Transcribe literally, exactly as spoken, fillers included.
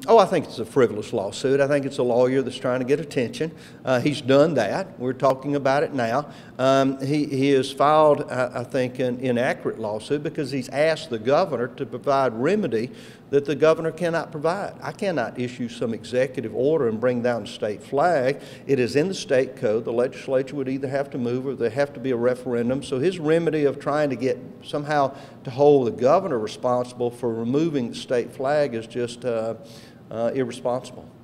Oh, I think it's a frivolous lawsuit. I think it's a lawyer that's trying to get attention. Uh, he's done that. We're talking about it now. Um, he, he has filed, uh, I think, an inaccurate lawsuit because he's asked the governor to provide remedy that the governor cannot provide. I cannot issue some executive order and bring down the state flag. It is in the state code. The legislature would either have to move or there have to be a referendum. So his remedy of trying to get somehow to hold the governor responsible for removing the state flag is just uh, uh, irresponsible.